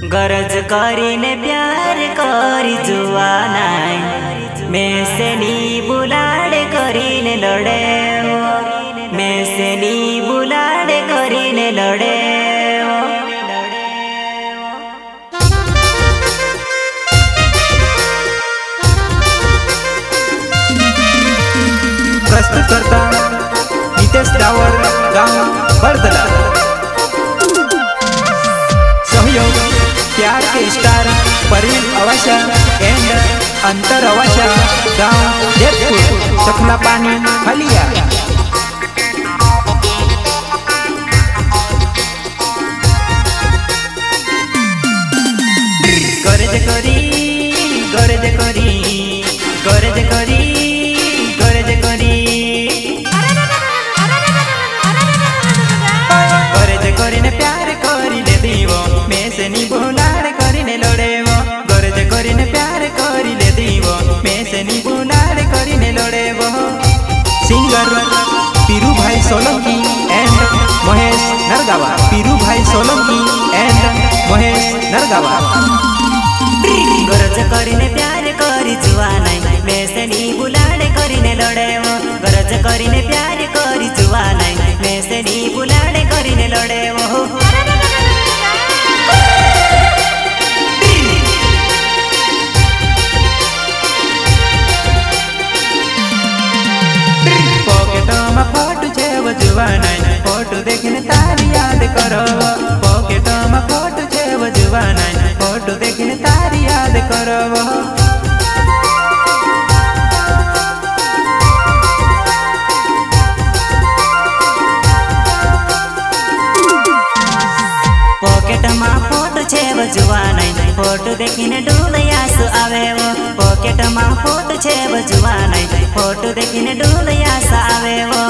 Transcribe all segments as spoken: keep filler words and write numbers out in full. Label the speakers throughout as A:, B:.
A: गरज करीने प्यार करी जुआ नाय मैं से नी बुलाड़े करीने लड़े मैं से नी बुलाड़े करीने लड़े
B: प्रस्तुत करता नितेश डावर गांव बरदला। सहयोग प्यार के स्टार परवीन अवाशा एंड अंतर अवाशा गांव देवपुर सखला पानी हलिया।
A: गरज करी गरज करी गरज करी गरज करी गरज करीने प्यार करीने दीवो मैं से नी बुलाड़े करीने लड़ेवो गरज करीने प्यार करीने दीवो मैं से नी बुलाड़े करीने लड़ेवो।
B: Singer Piru bhai Solanki and Mahesh Nargava Piru bhai Solanki and Mahesh नरगावा।
A: गरज करीने प्यार करी जुआ नहीं मैं से नी बुलाड़े करीने लड़ेवो गरज करीने प्यार करी जुआ नहीं मैं से नी बुलाड़े करीने लड़ेवो। पॉकेट में फोटो छे वो जुआ नहीं फोटो देखने तारी याद करो पॉकेट में फोटो छे वो जुआ नहीं फोटो देखने तारी याद करो। पॉकेट में फोटो छे वो जुआ नहीं फोटो देखने डूले आंसू आवे वो पॉकेट में फोटो छे वो जुआ नहीं फोटो देखने डूले आंसू आवे वो।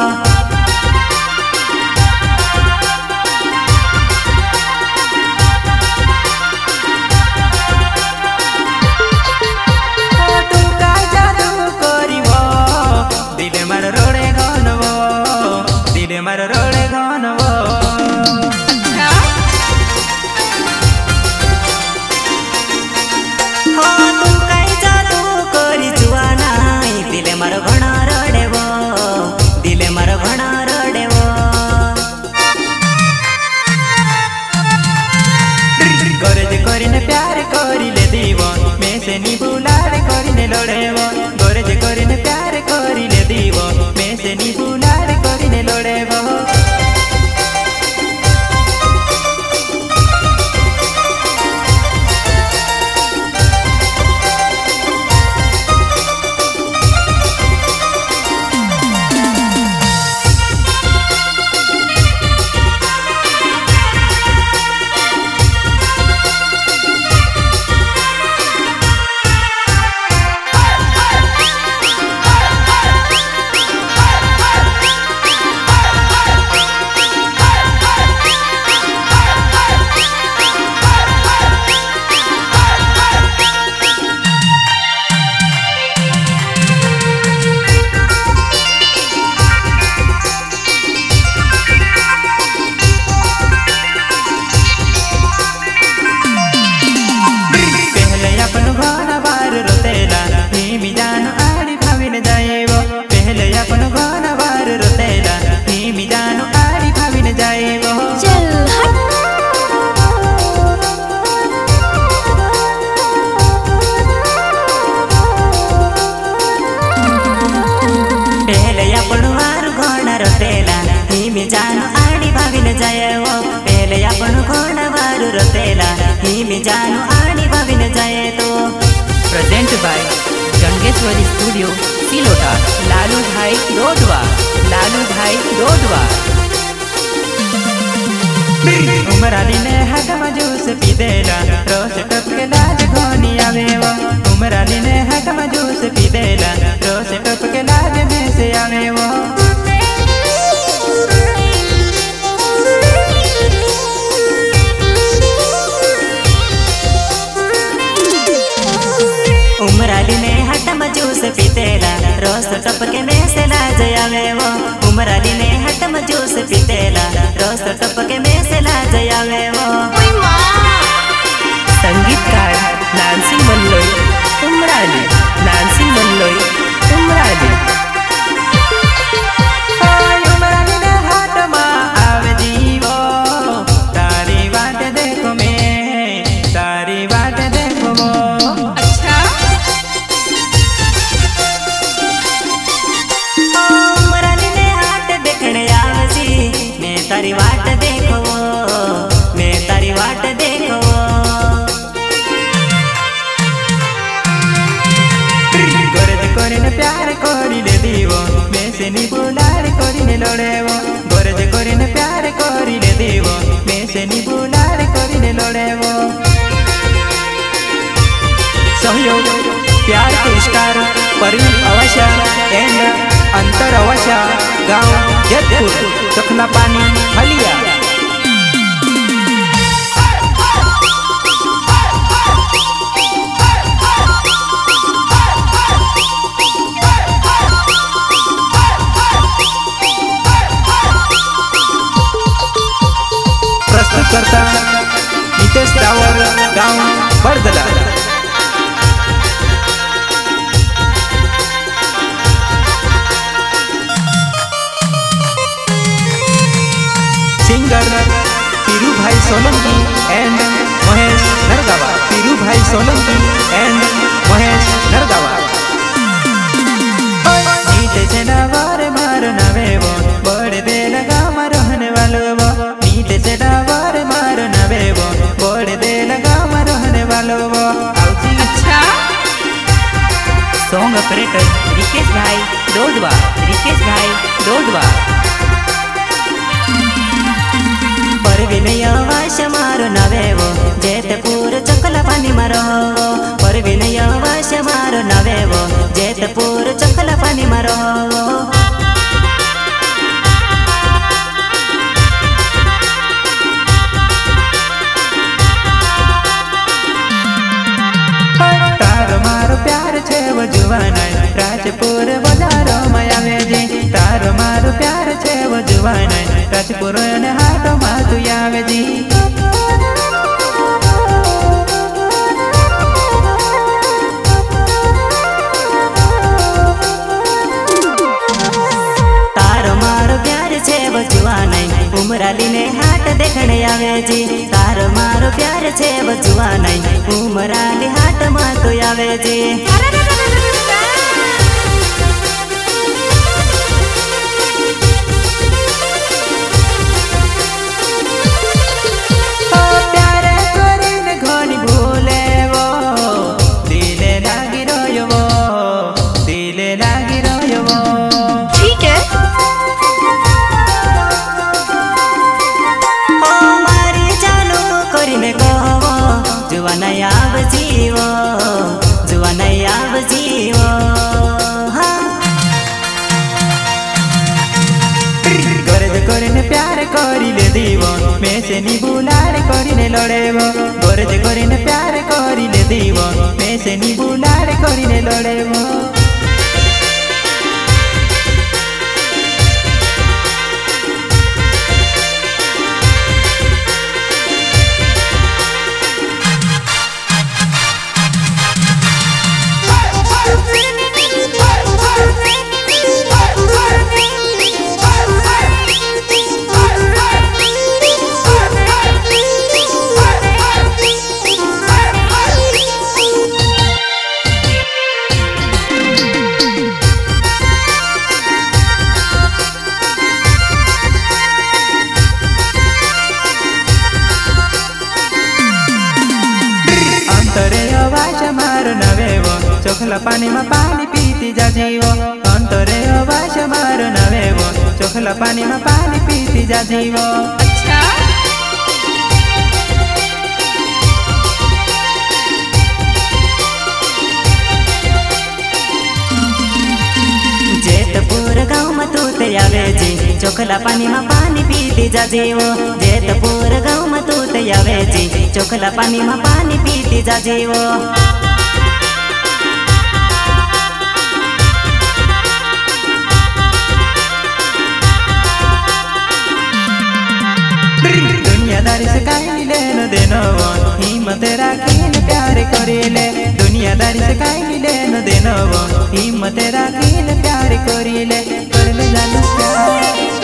A: दिले मार रोड़े गनवो दिले मार रोड़े गनवो हाँ तू कई जादू करी जुआ नाई दिले मार घना रड़ेवो दिले मार घना रड़ेवो। गरज करीने प्यार करीले दीवो मैं से नी बुलाड़े करीने लड़ेवो गरज करीने प्यार करीले दीवो मैं से नी बुलाड़े करीने लड़ेवो। जानो आड़ी भाविन जाये वो पहले अपन घोड़ा वारू रतेला ही में जानो आड़ी भाविन जाये तो।
B: Present by Jangeshwari studio Silota Lalu bhai Rodva Lalu bhai रोडवा।
A: उमराली ने हाथ में जूस पी देला रोज टपके लाज घोनी आवे वो उमराली ने हाथ में जूस पी देला रोज टपके लाज में से आवे वो। उमराली ने हट में जूस पीतेला रोज टपके में से लाज आवे वो उमराली ने हट में जूस पीतेला रोज टपके में से लाज आवे वो।
B: उमराली लाल सिंह मनलोई उमराली
A: उमराली ने हाट में आवे जीवो तारी बात देखो मैं तारी बात देखो वो
B: अच्छा
A: उमराली ने हाट देखने आवे जी मैं तारी बात देखो मैं तारी बात देखो गरज करीने प्यार करीने दीवो मैं से नी बुलाड़ करीने लड़ेवो गरज करीने प्यार करीने दीवो मैं से नी बुलाड़ करीने लड़ेवो सहयोग प्यार के स्टार परवीन अवशा एंड अंतर अवशा गांव जेतपुर चखला पानी हलिया करता नितेश टावर गांव बड़दला singer Piru bhai Solanki and Mahesh Nargava Piru bhai Solanki and Mahesh Nargava नीते डावर मार नवे वो बड़े दे लगा रहने वालों वो नीते से डावर मार नवे वो बड़े दे लगा रहने वालों वो
B: अच्छा सॉन्ग ऑपरेटर रिकेश भाई डोडवा रिकेश भाई डोडवा
A: पर विनय वाश मारो नवे वो जेतपुर चकला पानी मारो पर विनय वाश मारो नवे वो जेतपुर चकला पानी मारो तारो मारो प्यार छे वो जुवाना राजपुर बाजारो में आवे जी तारो मारो प्यार छे वो जुवाना राजपुर ने हाटो में तू आवे जी तारो मारो प्यार छे वो जुवाना उमराली ने हाट देखने आवे जी तारो मारो प्यार छे वो जुवाना उमराली हाट में तू आवे जी प्यार करीने घनी भूले वो दिले लागी रोयो वो दिले लागी रोयो वो
B: ठीक है करीने कहो जुवाना आव जीवो जुवाना आव जीवो गरज करीने प्यार करीले दीवो मैं से नी बुलाड़ करीने लड़ेवो गरज करीने प्यार करीले दीवो मैं से नी बुलाड़ करीने लड़ेवो चोखला पानी में पानी पीती जा जीवो अंतरे आवाज मारो नवे वो चोखला पानी में पानी पीती जा जीवो अच्छा
A: जेतपुर गाँव में तू ते आवे जी चोखला पानी में पानी पीती जा जीवो जेतपुर गाँव में तू ते आवे जी चोखला पानी में पानी पीती जा जीवो दुनियादारी से काई लेनो देनो हिम्मत राखीने प्यार करेले दुनियादारी से काई ले
B: हिम्मत राखीने प्यार करिले करले जानो प्यार।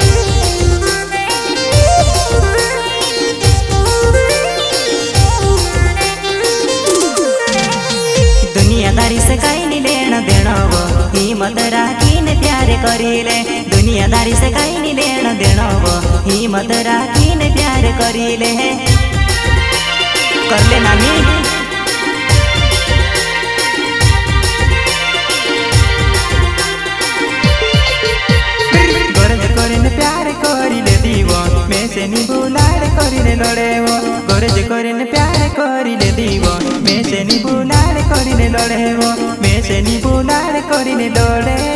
A: दुनियादारी से कहीं नहीं लेना देना वो हिम्मत राखीने प्यार करिले। दुनियादारी से कहीं नहीं लेना देना वो हिम्मत राखीने प्यार करिले कर ले नानी।
B: गरज करीने प्यार करिले दीवन में से नी बुलाड़ करिने लड़े वो। गरज करीने प्यार करिले दीवन में से नी बुलाड़ करिने लड़े वो। में से नी बुलाड़ करिने लड़े